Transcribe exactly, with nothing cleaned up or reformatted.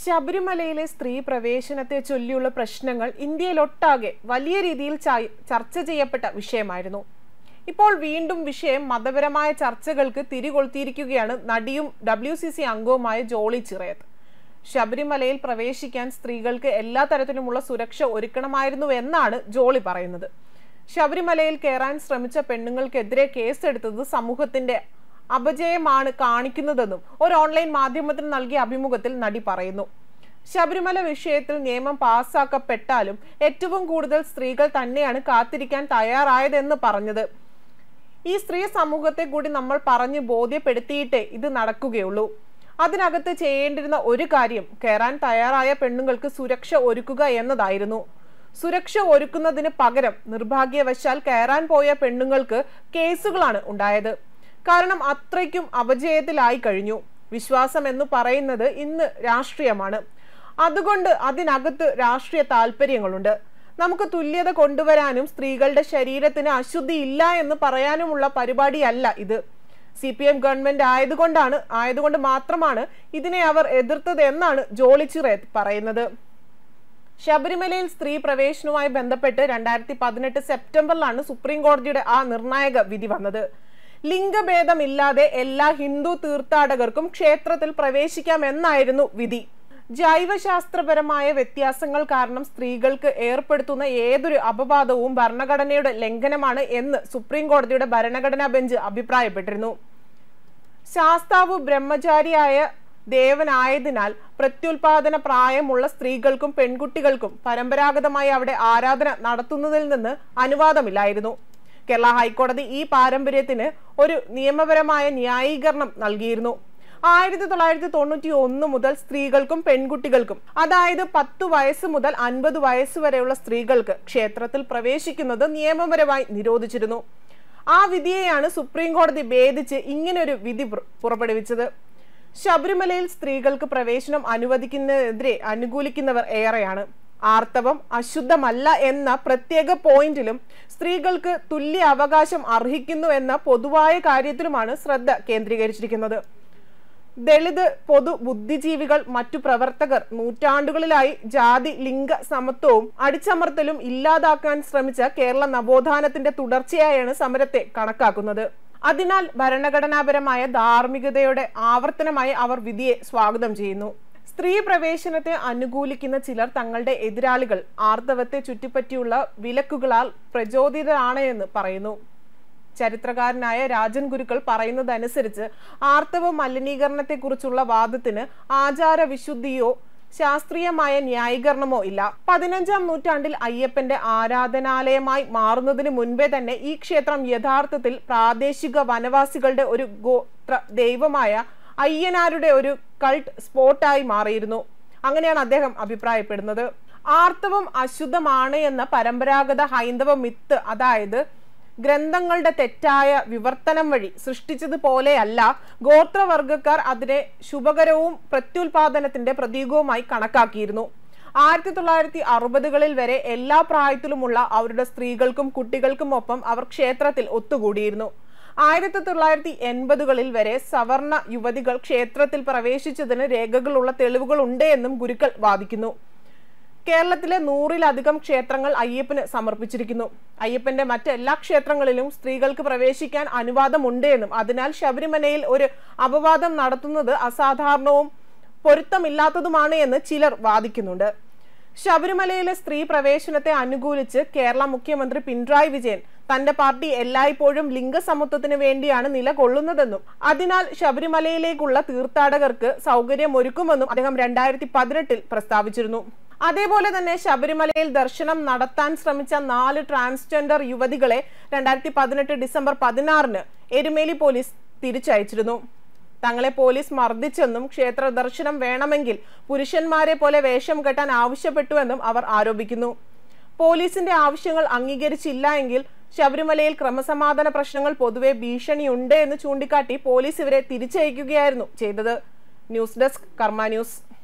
ശബരിമലയിലെ സ്ത്രീ പ്രവേശനത്തെ ചൊല്ലിയുള്ള പ്രശ്നങ്ങൾ ഇന്ത്യയിലൊട്ടാകെ വലിയ രീതിയിൽ ചർച്ച ചെയ്യപ്പെട്ട വിഷയമായിരുന്നു. ഇപ്പോൾ വീണ്ടും വിഷയം മതപരമായ ചർച്ചകൾക്ക് തിരികൊളുത്തിയിരിക്കുകയാണ് നടിയും ഡബ്ല്യു സി സി അംഗവുമായ ജോളി ചിറയത്ത്. ശബരിമലയിൽ പ്രവേശിക്കാൻ സ്ത്രീകൾക്ക് എല്ലാ തരത്തിലുമുള്ള സുരക്ഷ ഒരുക്കണമായിരുന്നു എന്നാണ് ജോളി പറയുന്നത്. ശബരിമലയിൽ കയറാൻ ശ്രമിച്ച പെണ്ണുങ്ങൾക്കെതിരെ കേസെടുത്തത് സമൂഹത്തിന്റെ അപജയമാണ് കാണിക്കുന്നതെന്നും ഒരു ഓൺലൈൻ മാധ്യമത്തിന് നൽകിയ അഭിമുഖത്തിൽ നടി പറയുന്നു. ശബരിമല വിഷയത്തിൽ നിയമം പാസ്സാക്കപ്പെട്ടാലും ഏറ്റവും കൂടുതൽ സ്ത്രീകൾ തന്നെയാണ് കാത്തിരിക്കാൻ തയ്യാറായതെന്ന് പറഞ്ഞത്. ഈ സ്ത്രീ സമൂഹത്തെ കൂടി നമ്മൾ പറഞ്ഞ് ബോധ്യപ്പെടുത്തിയിട്ടേ ഇത് നടക്കുകയുള്ളൂ. അതിനകത്ത് ചെയ്യേണ്ടിരുന്ന ഒരു കാര്യം കയറാൻ തയ്യാറായ പെണ്ണുങ്ങൾക്ക് സുരക്ഷ ഒരുക്കുക എന്നതായിരുന്നു. സുരക്ഷ ഒരുക്കുന്നതിന് പകരം നിർഭാഗ്യവശാൽ കയറാൻ പോയ പെണ്ണുങ്ങൾക്ക് കേസുകളാണ് ഉണ്ടായത്. കാരണം അത്രയ്ക്കും അപജയത്തിലായി കഴിഞ്ഞു. വിശ്വാസം എന്ന് പറയുന്നത് ഇന്ന് രാഷ്ട്രീയമാണ്. അതുകൊണ്ട് അതിനകത്ത് രാഷ്ട്രീയ താല്പര്യങ്ങളുണ്ട്. നമുക്ക് തുല്യത കൊണ്ടുവരാനും സ്ത്രീകളുടെ ശരീരത്തിന് അശുദ്ധി ഇല്ല എന്ന് പറയാനുമുള്ള പരിപാടിയല്ല ഇത്. സി പി എം ഗവൺമെന്റ് ആയതുകൊണ്ടാണ് ആയതുകൊണ്ട് മാത്രമാണ് ഇതിനെ അവർ എതിർത്തത് എന്നാണ് ജോളി ചിറയത്ത് പറയുന്നത്. ശബരിമലയിൽ സ്ത്രീ പ്രവേശനവുമായി ബന്ധപ്പെട്ട് രണ്ടായിരത്തി പതിനെട്ട് സെപ്റ്റംബറിലാണ് സുപ്രീം കോടതിയുടെ ആ നിർണായക വിധി വന്നത്. ലിംഗഭേദമില്ലാതെ എല്ലാ ഹിന്ദു തീർത്ഥാടകർക്കും ക്ഷേത്രത്തിൽ പ്രവേശിക്കാം എന്നായിരുന്നു വിധി. ജൈവശാസ്ത്രപരമായ വ്യത്യാസങ്ങൾ കാരണം സ്ത്രീകൾക്ക് ഏർപ്പെടുത്തുന്ന ഏതൊരു അപവാദവും ഭരണഘടനയുടെ ലംഘനമാണ് എന്ന് സുപ്രീം കോടതിയുടെ ഭരണഘടനാ ബെഞ്ച് അഭിപ്രായപ്പെട്ടിരുന്നു. ശാസ്താവ് ബ്രഹ്മചാരിയായ ദേവനായതിനാൽ പ്രത്യുൽപാദന പ്രായമുള്ള സ്ത്രീകൾക്കും പെൺകുട്ടികൾക്കും പരമ്പരാഗതമായി അവിടെ ആരാധന നടത്തുന്നതിൽ നിന്ന് അനുവാദമില്ലായിരുന്നു. കേരള ഹൈക്കോടതി ഈ പാരമ്പര്യത്തിന് ഒരു നിയമപരമായ ന്യായീകരണം നൽകിയിരുന്നു. ആയിരത്തി തൊള്ളായിരത്തി തൊണ്ണൂറ്റി ഒന്ന് മുതൽ സ്ത്രീകൾക്കും പെൺകുട്ടികൾക്കും, അതായത് പത്തു വയസ്സ് മുതൽ അൻപത് വയസ്സ് വരെയുള്ള സ്ത്രീകൾക്ക് ക്ഷേത്രത്തിൽ പ്രവേശിക്കുന്നത് നിയമപരമായി നിരോധിച്ചിരുന്നു. ആ വിധിയെയാണ് സുപ്രീം കോടതി ഭേദിച്ച് ഇങ്ങനൊരു വിധി പുറപ്പെടുവിച്ചത്. ശബരിമലയിൽ സ്ത്രീകൾക്ക് പ്രവേശനം അനുവദിക്കുന്നതിനെതിരെ അനുകൂലിക്കുന്നവർ ഏറെയാണ്. ആർത്തവം അശുദ്ധമല്ല എന്ന പ്രത്യേക പോയിന്റിലും സ്ത്രീകൾക്ക് തുല്യ അവകാശം അർഹിക്കുന്നു എന്ന പൊതുവായ കാര്യത്തിലുമാണ് ശ്രദ്ധ കേന്ദ്രീകരിച്ചിരിക്കുന്നത്. ദളിത് പൊതു ബുദ്ധിജീവികൾ മറ്റു പ്രവർത്തകർ നൂറ്റാണ്ടുകളിലായി ജാതി ലിംഗ സമത്വവും അടിച്ചമർത്തലും ഇല്ലാതാക്കാൻ ശ്രമിച്ച കേരള നവോത്ഥാനത്തിന്റെ തുടർച്ചയായാണ് സമരത്തെ കണക്കാക്കുന്നത്. അതിനാൽ ഭരണഘടനാപരമായ ധാർമ്മികതയുടെ ആവർത്തനമായി അവർ വിധിയെ സ്വാഗതം ചെയ്യുന്നു. സ്ത്രീ പ്രവേശനത്തെ അനുകൂലിക്കുന്ന ചിലർ തങ്ങളുടെ എതിരാളികൾ ആർത്തവത്തെ ചുറ്റിപ്പറ്റിയുള്ള വിലക്കുകളാൽ പ്രചോദിതരാണ് എന്ന് പറയുന്നു. ചരിത്രകാരനായ രാജൻ ഗുരുക്കൾ പറയുന്നതനുസരിച്ച് ആർത്തവ മലിനീകരണത്തെക്കുറിച്ചുള്ള വാദത്തിന് ആചാര വിശുദ്ധിയോ ശാസ്ത്രീയമായ ന്യായീകരണമോ ഇല്ല. പതിനഞ്ചാം നൂറ്റാണ്ടിൽ അയ്യപ്പന്റെ ആരാധനാലയമായി മാറുന്നതിന് മുൻപേ തന്നെ ഈ ക്ഷേത്രം യഥാർത്ഥത്തിൽ പ്രാദേശിക വനവാസികളുടെ ഒരു ഗോത്ര ദൈവമായ അയ്യനാരുടെ ഒരു കൾട്ട് സ്പോട്ടായി മാറിയിരുന്നു. അങ്ങനെയാണ് അദ്ദേഹം അഭിപ്രായപ്പെടുന്നത്. ആർത്തവം അശുദ്ധമാണ് എന്ന പരമ്പരാഗത ഹൈന്ദവ മിത്ത്, അതായത് ഗ്രന്ഥങ്ങളുടെ തെറ്റായ വിവർത്തനം വഴി സൃഷ്ടിച്ചതുപോലെയല്ല ഗോത്രവർഗക്കാർ അതിനെ ശുഭകരവും പ്രത്യുൽപാദനത്തിന്റെ പ്രതീകവുമായി കണക്കാക്കിയിരുന്നു. ആയിരത്തി തൊള്ളായിരത്തി അറുപതുകളിൽ വരെ എല്ലാ പ്രായത്തിലുമുള്ള അവരുടെ സ്ത്രീകൾക്കും കുട്ടികൾക്കും ഒപ്പം അവർ ക്ഷേത്രത്തിൽ ഒത്തുകൂടിയിരുന്നു. ആയിരത്തി തൊള്ളായിരത്തി എൺപതുകളിൽ വരെ സവർണ യുവതികൾ ക്ഷേത്രത്തിൽ പ്രവേശിച്ചതിന് രേഖകളുള്ള തെളിവുകൾ ഉണ്ട് എന്നും ഗുരുക്കൾ വാദിക്കുന്നു. കേരളത്തിലെ നൂറിലധികം ക്ഷേത്രങ്ങൾ അയ്യപ്പന് സമർപ്പിച്ചിരിക്കുന്നു. അയ്യപ്പന്റെ മറ്റെല്ലാ ക്ഷേത്രങ്ങളിലും സ്ത്രീകൾക്ക് പ്രവേശിക്കാൻ അനുവാദമുണ്ട് എന്നും അതിനാൽ ശബരിമലയിൽ ഒരു അപവാദം നടത്തുന്നത് അസാധാരണവും പൊരുത്തമില്ലാത്തതുമാണ് എന്ന് ചിലർ വാദിക്കുന്നുണ്ട്. ശബരിമലയിലെ സ്ത്രീ പ്രവേശനത്തെ അനുകൂലിച്ച് കേരള മുഖ്യമന്ത്രി പിണറായി വിജയൻ തന്റെ പാർട്ടി എല്ലായ്പ്പോഴും ലിംഗസമത്വത്തിന് വേണ്ടിയാണ് നിലകൊള്ളുന്നതെന്നും അതിനാൽ ശബരിമലയിലേക്കുള്ള തീർത്ഥാടകർക്ക് സൗകര്യമൊരുക്കുമെന്നും അദ്ദേഹം രണ്ടായിരത്തി പതിനെട്ടിൽ പ്രസ്താവിച്ചിരുന്നു. അതേപോലെ തന്നെ ശബരിമലയിൽ ദർശനം നടത്താൻ ശ്രമിച്ച നാല് ട്രാൻസ്ജെൻഡർ യുവതികളെ രണ്ടായിരത്തി പതിനെട്ട് ഡിസംബർ പതിനാറിന് എരുമേലി പോലീസ് തിരിച്ചയച്ചിരുന്നു. തങ്ങളെ പോലീസ് മർദ്ദിച്ചെന്നും ക്ഷേത്ര ദർശനം വേണമെങ്കിൽ പുരുഷന്മാരെ പോലെ വേഷം കെട്ടാൻ ആവശ്യപ്പെട്ടുവെന്നും അവർ ആരോപിക്കുന്നു. പോലീസിന്റെ ആവശ്യങ്ങൾ അംഗീകരിച്ചില്ല എങ്കിൽ ശബരിമലയിൽ ക്രമസമാധാന പ്രശ്നങ്ങൾ പൊതുവെ ഭീഷണിയുണ്ട് എന്ന് ചൂണ്ടിക്കാട്ടി പോലീസ് ഇവരെ തിരിച്ചയക്കുകയായിരുന്നു ചെയ്തത്. News desk Karma news.